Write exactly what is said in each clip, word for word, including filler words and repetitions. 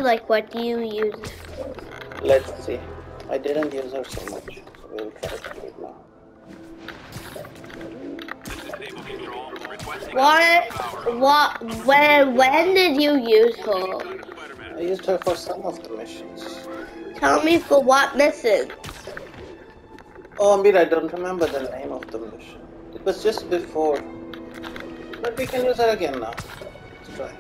like, what do you use? Let's see. I didn't use her so much, so we'll try to do it now. What? What? When? When did you use her? I used her for some of the missions. Tell me for what mission? Oh, Amir, I don't remember the name of the mission. It was just before. But we can use her again now. Let's try.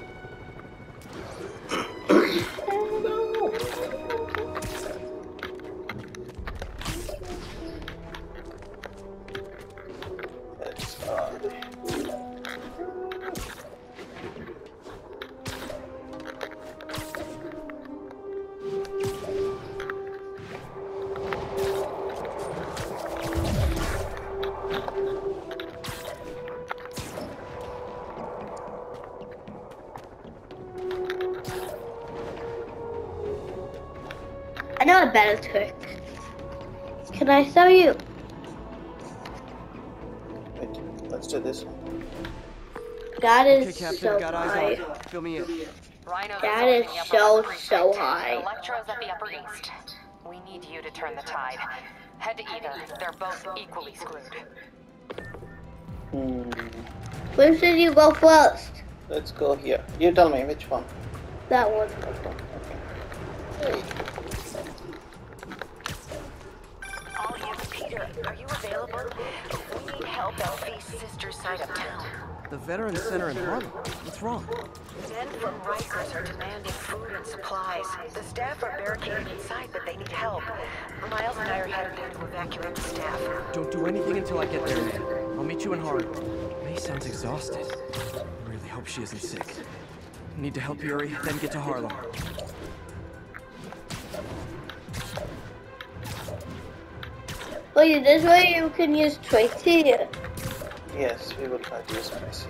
Let's try. I know a better trick. Can I show you? Wait, let's do this one. That is Okay, Captain, so got high. eyes on. Fill me in. Rhino's That is assaulting the so, upper West so Precinct. high. Electro's at the Upper East. We need you to turn the tide. Head to either. They're both equally screwed. Hmm. Where should you go first? Let's go here. You tell me which one. That one. All you, Peter, are you available? We need help at Feast's sister side uptown. The Veterans Center in Harlem. What's wrong? Men from Rikers are demanding food and supplies. The staff are barricaded inside, but they need help. Miles and I are headed there to evacuate the staff. Don't do anything until I get there, man. I'll meet you in Harlem. May sounds exhausted. I really hope she isn't sick. Need to help Yuri, then get to Harlem. Wait, this way you can use Tracy. Yes, we will try to use Tracy.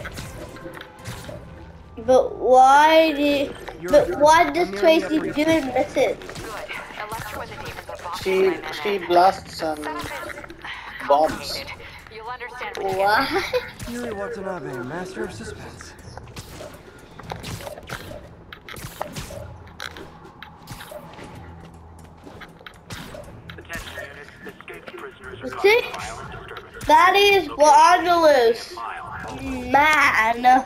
But why did? But why does I'm Tracy nearing do the it misses? Good. Electro and the demons are boxing She my men she in. blasts some Some of it's bombs. complicated. You'll understand when you get there. What? Yuri Watanabe, master of suspense. See? That is Angelus. Man.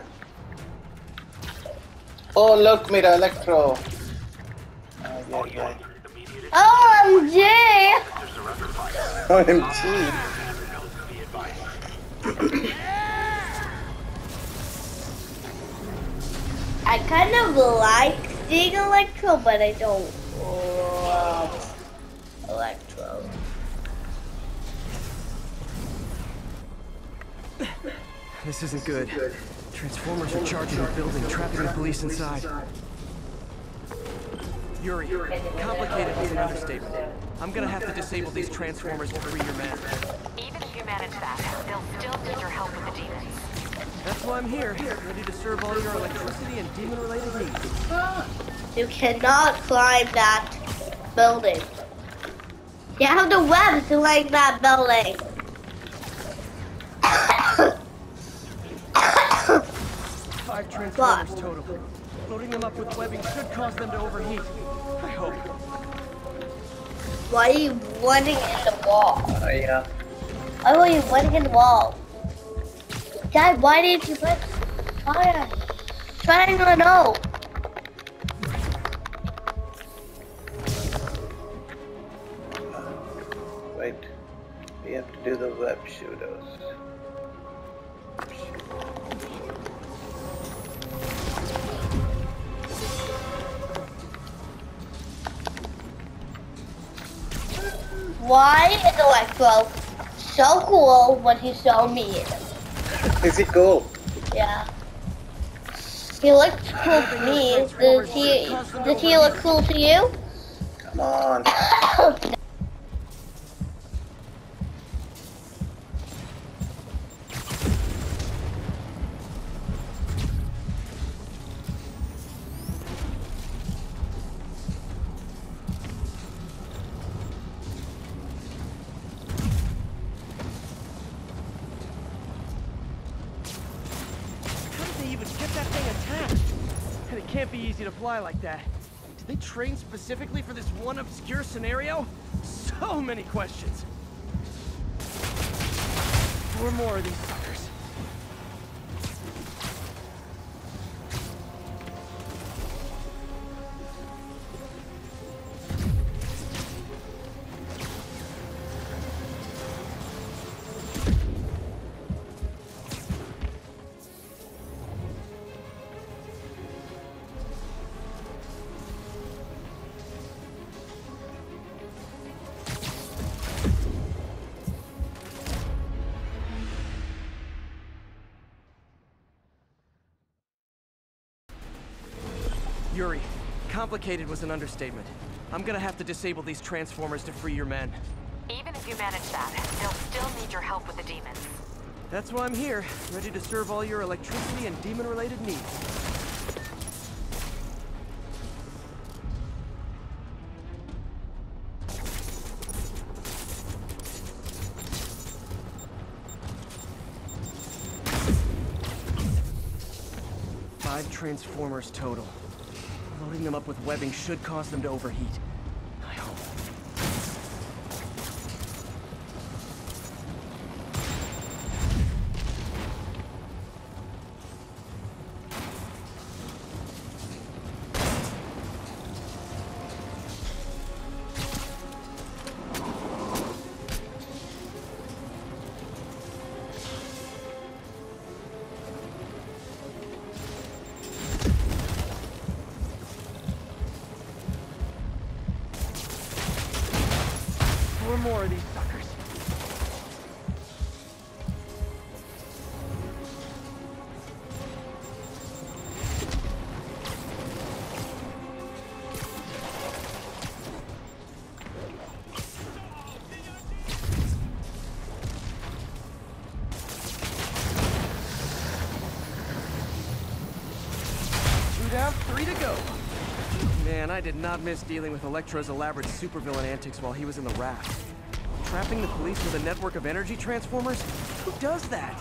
Oh look, Mira, Electro. Oh, yeah, yeah. O M G. O M G. I kind of like seeing Electro, but I don't love Electro. This isn't good. Transformers are charging the building, trapping the police inside. Yuri, complicated is an understatement. I'm gonna have to disable these transformers to free your men. Even if you manage that, they'll still need your help with the demons. That's why I'm here, ready to serve all your electricity and demon-related needs. You cannot climb that building. You have the web to like that building. Five transformers total. Loading them up with webbing should cause them to overheat. I hope. Why are you running in the wall? Oh yeah. Why are you running in the wall? Dad, why didn't you put fire? Trying to know. Wait. We have to do the web shooters. Why is Electro so cool when he showed me? Is he cool? Yeah. He looked cool to me. Did he, did he look cool to you? Come on. How did they even get that thing attached? And it can't be easy to fly like that. They trained specifically for this one obscure scenario? So many questions. Four more of these suckers. Yuri, complicated was an understatement. I'm gonna have to disable these transformers to free your men. Even if you manage that, they'll still need your help with the demons. That's why I'm here, ready to serve all your electricity and demon-related needs. Five transformers total. Loading them up with webbing should cause them to overheat. I hope. Four more of these suckers. Two down, three to go. Man, I did not miss dealing with Electro's elaborate supervillain antics while he was in the raft. Trapping the police with a network of energy transformers? Who does that?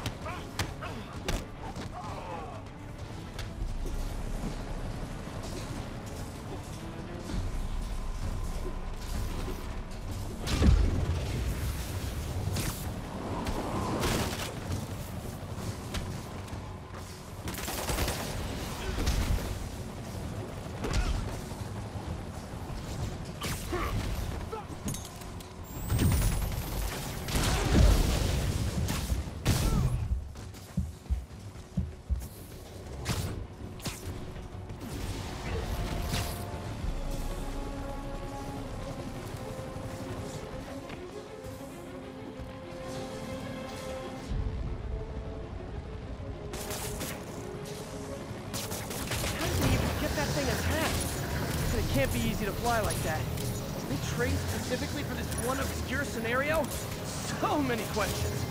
It can't be easy to fly like that. They trained specifically for this one obscure scenario? So many questions.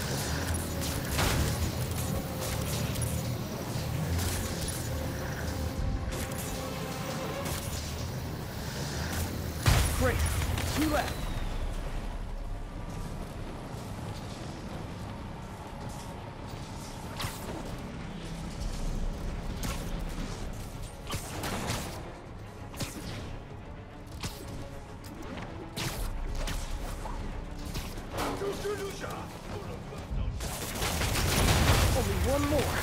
Great. Two left. Only one more.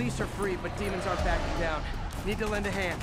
Police are free, but demons aren't backing down. Need to lend a hand.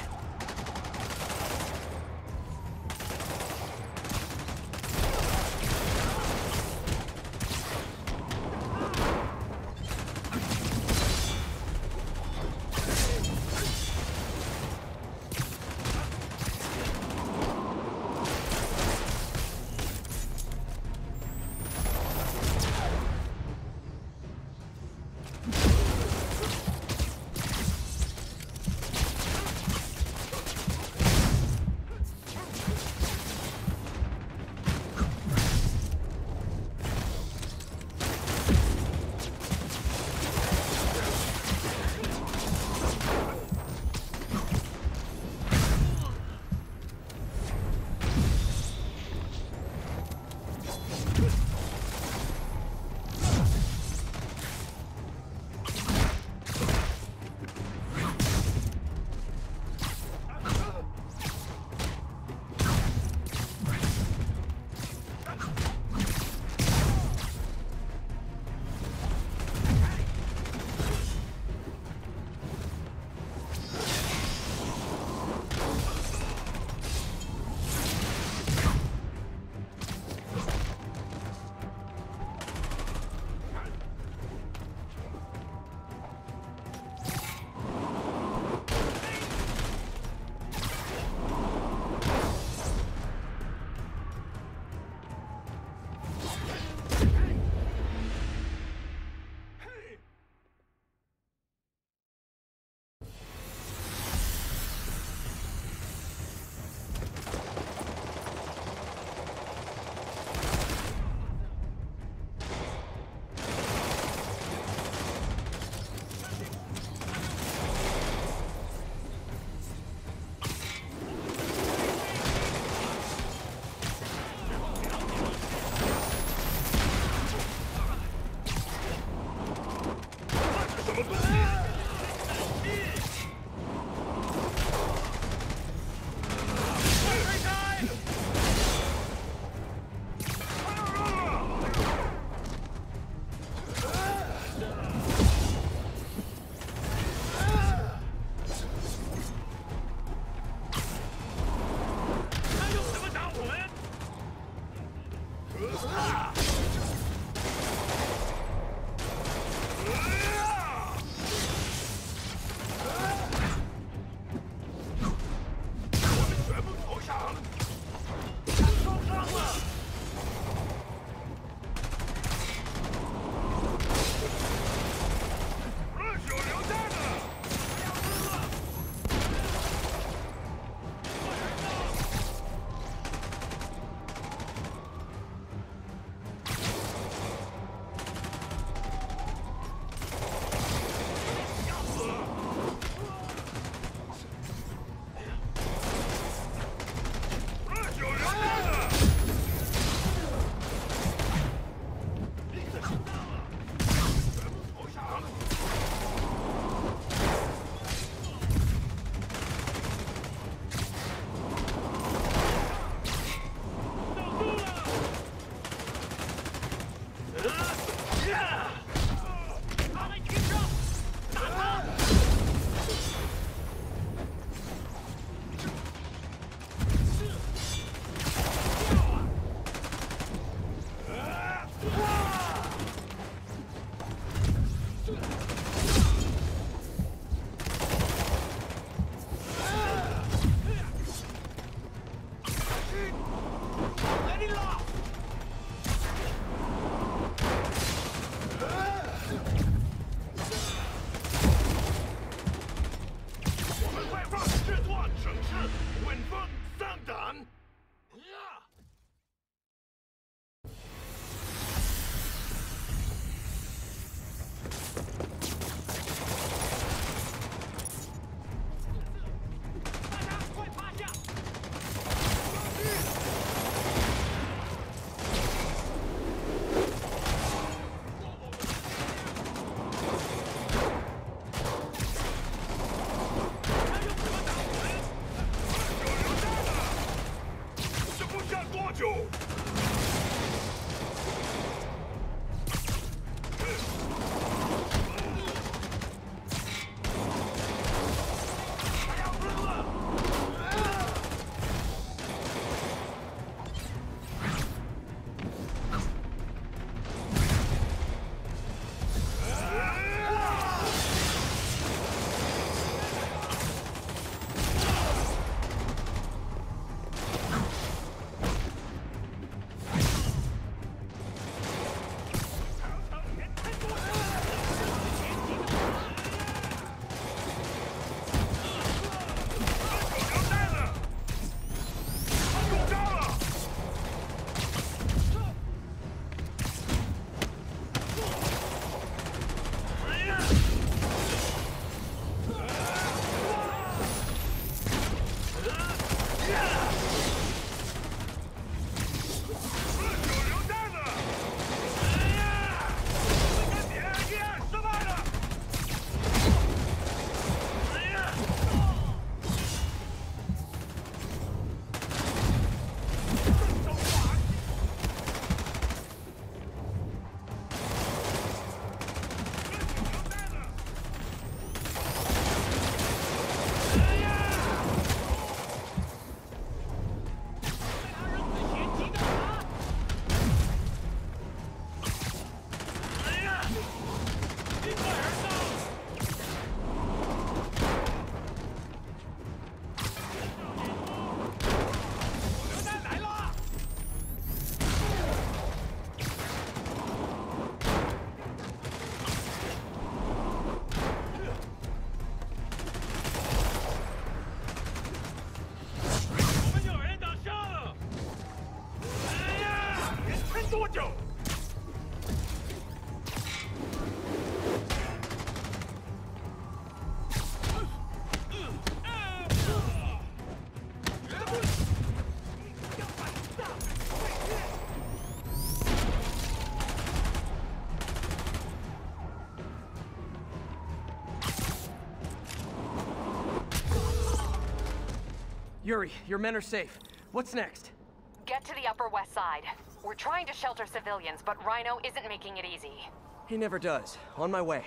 Yuri, your men are safe. What's next? Get to the Upper West Side. We're trying to shelter civilians, but Rhino isn't making it easy. He never does. On my way.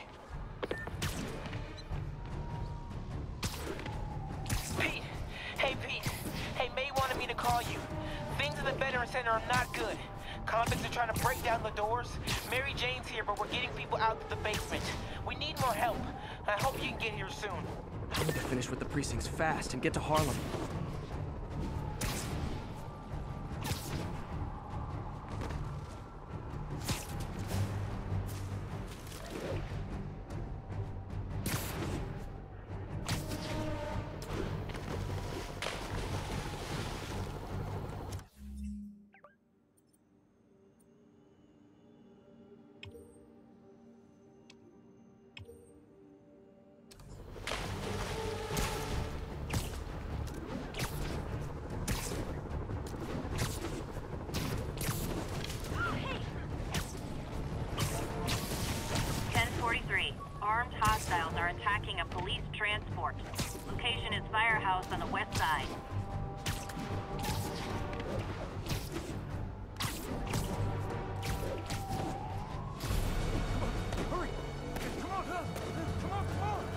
Pete! Hey, Pete! Hey, May wanted me to call you. Things in the Veteran Center are not good. Convicts are trying to break down the doors. Mary Jane's here, but we're getting people out to the basement. We need more help. I hope you can get here soon. I need to finish with the precincts fast and get to Harlem. Armed hostiles are attacking a police transport. Location is Firehouse on the west side. Hurry! Come on, huh? Come on, come on!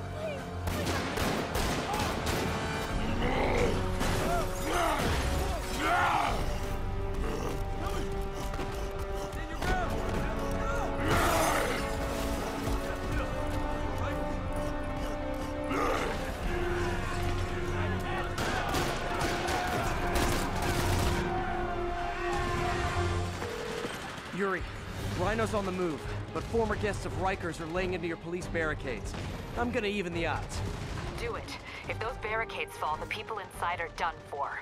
Stand your ground! Yuri, Rhino's on the move, but former guests of Rikers are laying into your police barricades. I'm gonna even the odds. Do it. If those barricades fall, the people inside are done for.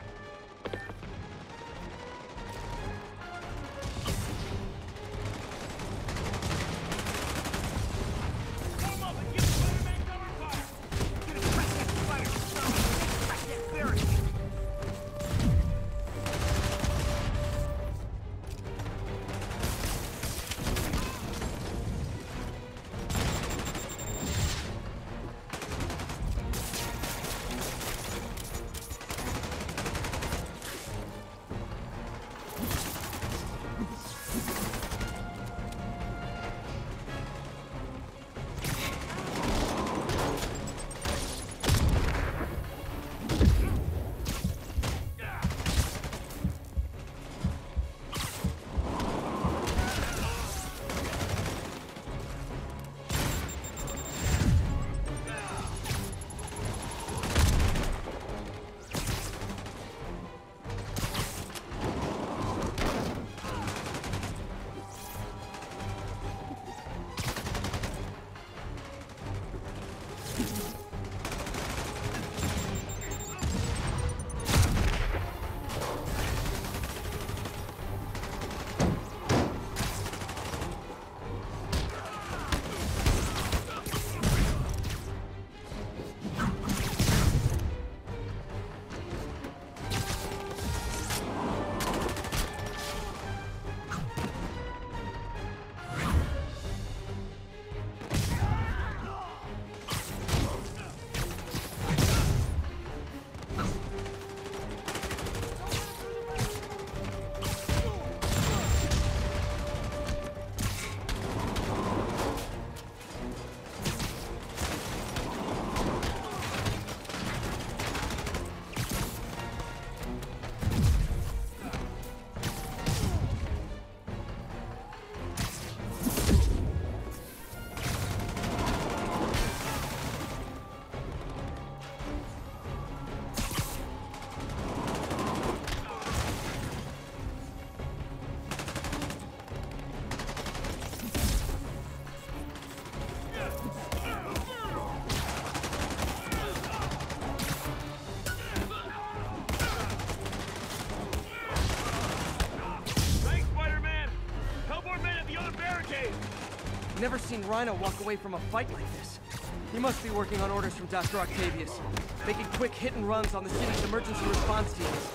Never seen Rhino walk away from a fight like this. He must be working on orders from Doctor Octavius, making quick hit and runs on the city's emergency response teams.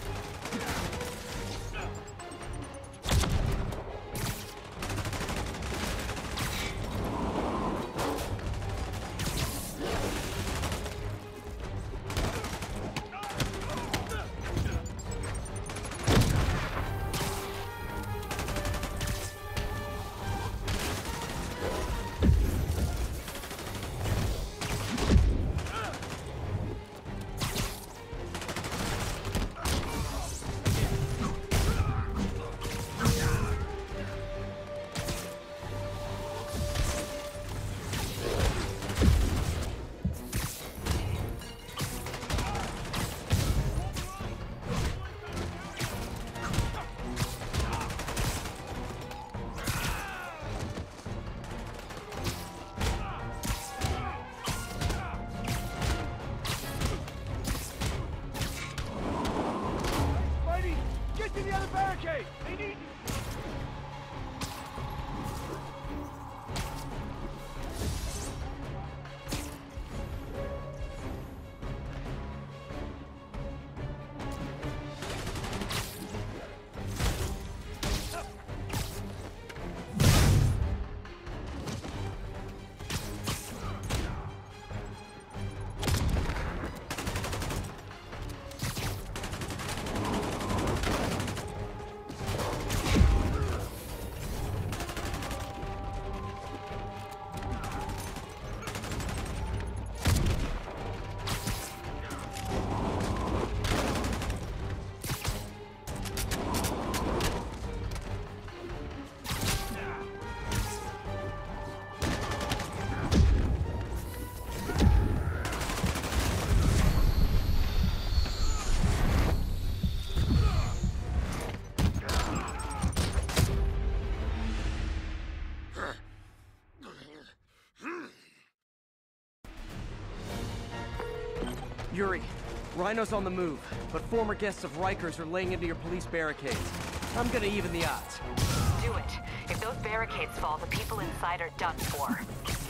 Yuri, Rhino's on the move, but former guests of Rikers are laying into your police barricades. I'm gonna even the odds. Do it. If those barricades fall, the people inside are done for.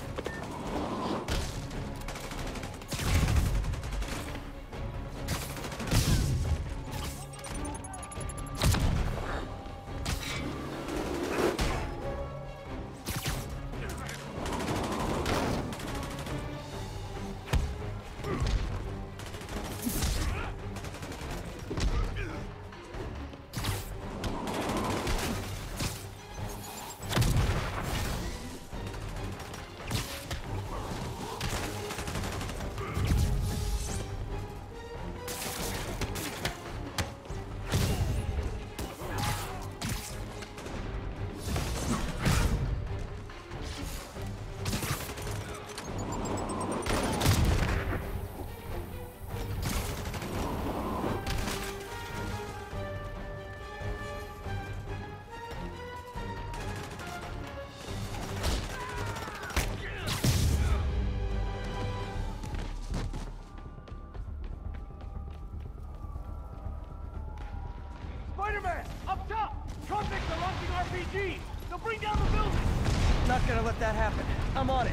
Spider-Man! Up top! Convicts are launching R P Gs! They'll bring down the building! Not gonna let that happen. I'm on it.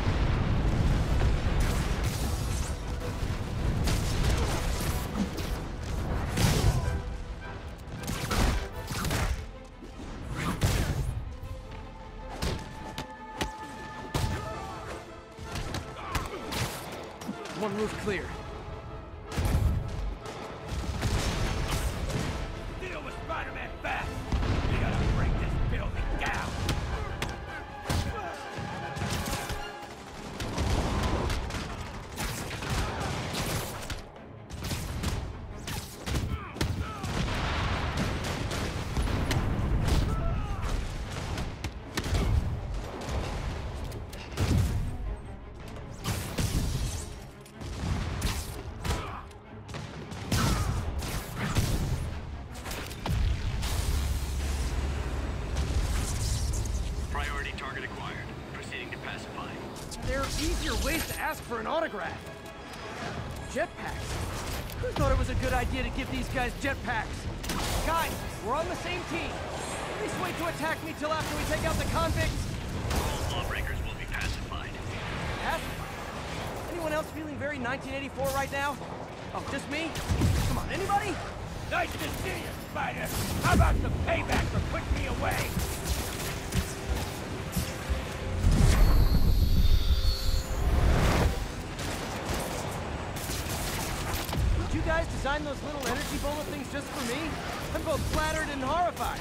One roof clear. Deal with Spider-Man fast! We gotta break this building down! There are easier ways to ask for an autograph. Jetpacks? Who thought it was a good idea to give these guys jetpacks? Guys, we're on the same team. Please wait to attack me till after we take out the convicts. lawbreakers will be pacified. Pacified? Anyone else feeling very nineteen eighty-four right now? Oh, just me? Come on, anybody? Nice to see you, Spider. How about some payback for putting me away? Did you guys design those little energy bullet things just for me? I'm both flattered and horrified.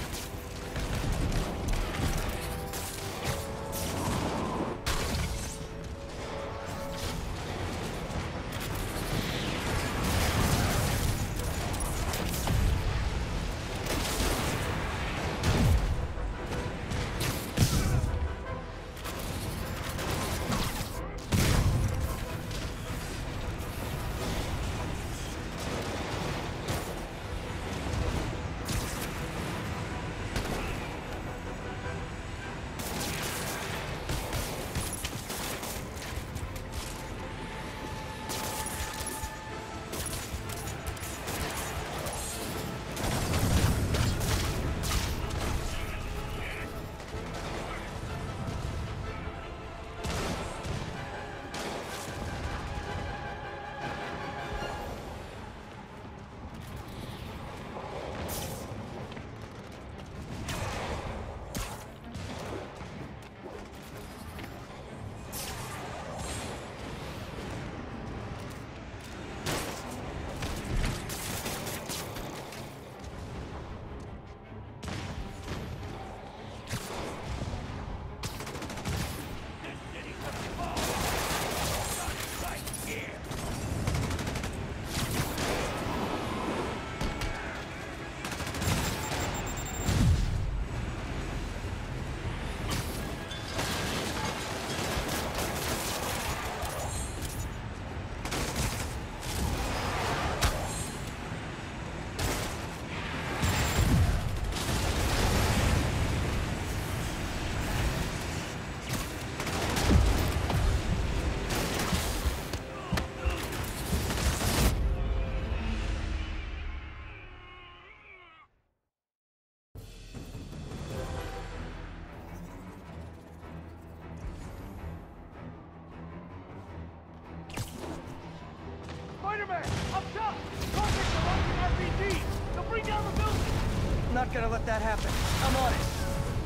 Spider-Man, up top! Convicts are launching R P Gs! They'll bring down the building! I'm not gonna let that happen. I'm on it.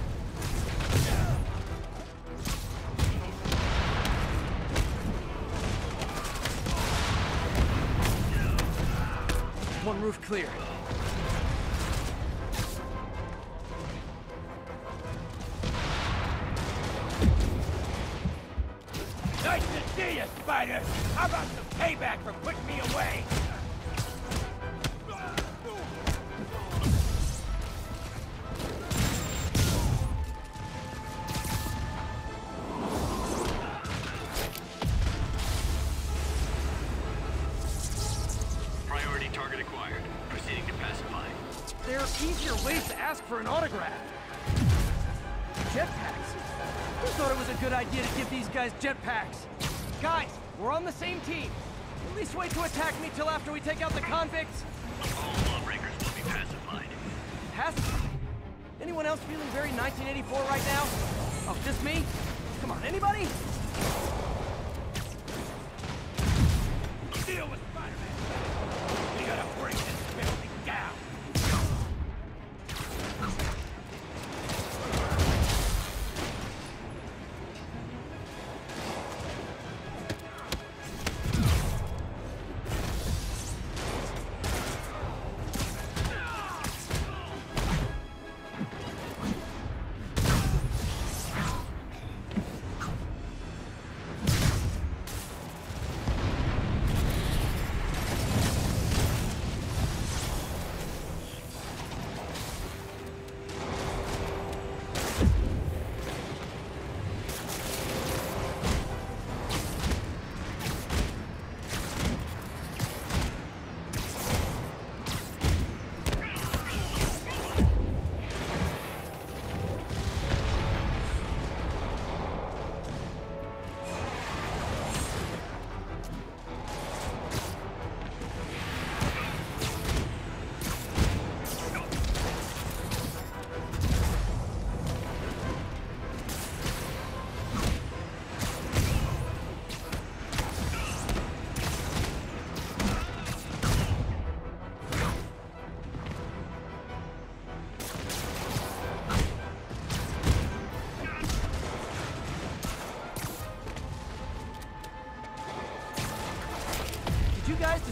One roof clear. Nice to see you, Spider! How about some payback for putting me away? Priority target acquired. Proceeding to pacify. There are easier ways to ask for an autograph. Jetpacks? Who thought it was a good idea to give these guys jetpacks? Guys, we're on the same team. At least wait to attack me till after we take out the convicts. All lawbreakers will be pacified. Pacified? Anyone else feeling very nineteen eighty-four right now? Oh, just me? Come on, anybody? Deal with Spider-Man! We gotta break this building down!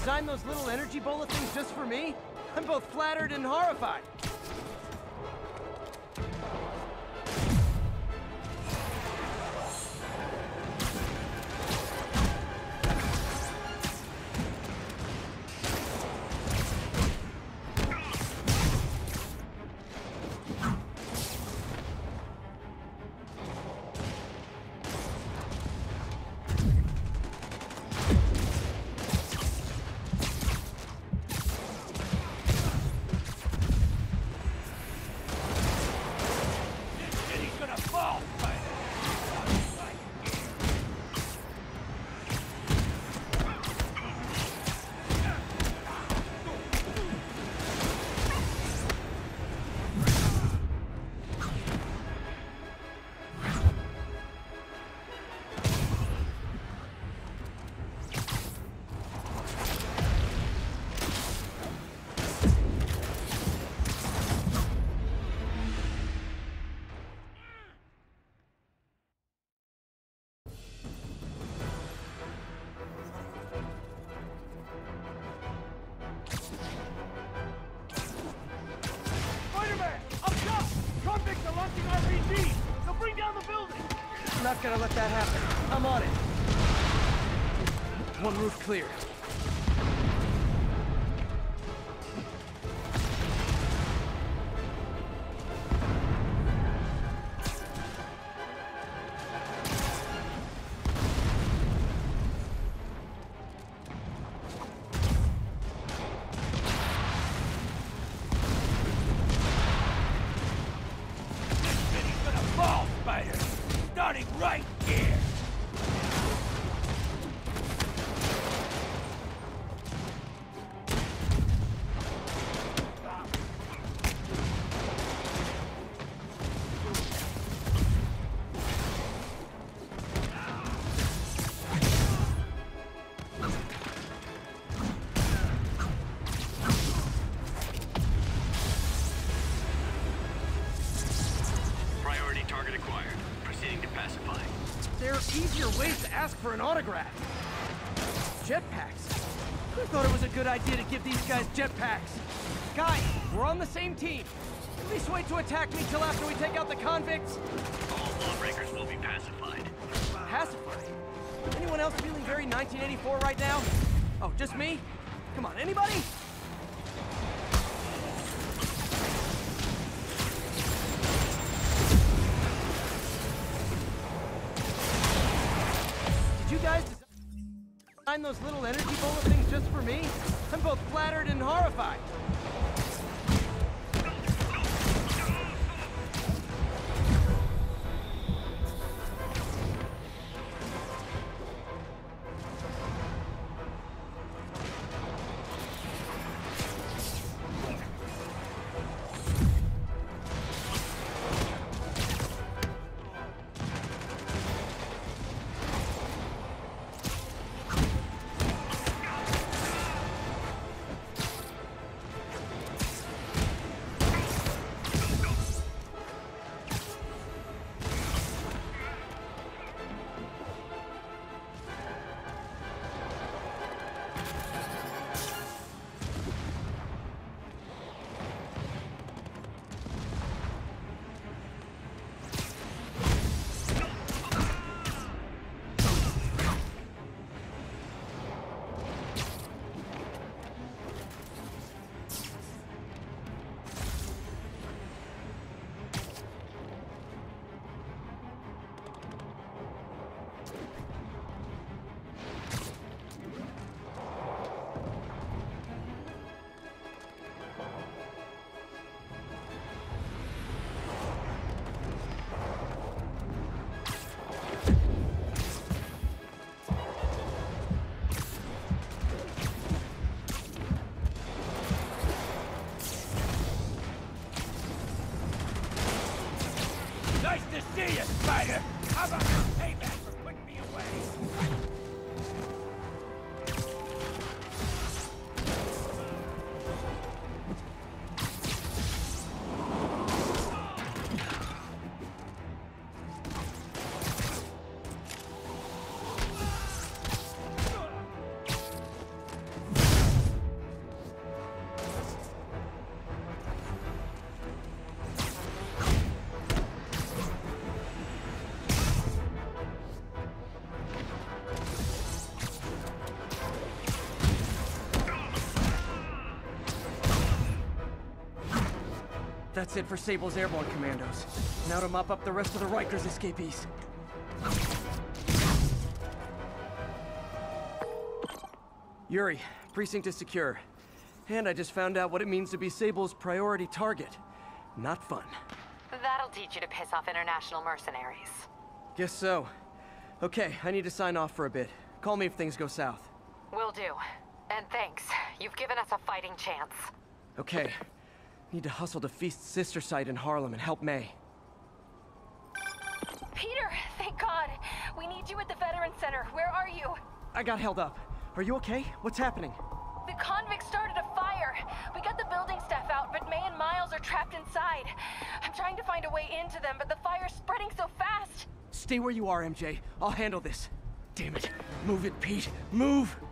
designed those little energy bola things just for me? I'm both flattered and horrified. I'm not gonna let that happen. I'm on it. One roof clear. Starting right here! Priority target acquired. Proceeding to pacify. There are easier ways to ask for an autograph. Jetpacks. Who thought it was a good idea to give these guys jetpacks? Guys, we're on the same team. At least wait to attack me till after we take out the convicts. All lawbreakers will be pacified. Pacified? Anyone else feeling very nineteen eighty-four right now? Oh, just me? Come on, anybody? Did you guys design those little energy bola things just for me? I'm both flattered and horrified. Nice to see you, Spider! How about your payback for putting me away? That's it for Sable's airborne commandos. Now to mop up the rest of the Rikers escapees. Yuri, precinct is secure. And I just found out what it means to be Sable's priority target. Not fun. That'll teach you to piss off international mercenaries. Guess so. Okay, I need to sign off for a bit. Call me if things go south. Will do. And thanks. You've given us a fighting chance. Okay. Need to hustle to Feast's sister site in Harlem and help May. Peter, thank God. We need you at the Veteran Center. Where are you? I got held up. Are you okay? What's happening? The convicts started a fire. We got the building staff out, but May and Miles are trapped inside. I'm trying to find a way into them, but the fire's spreading so fast. Stay where you are, M J. I'll handle this. Damn it. Move it, Pete. Move!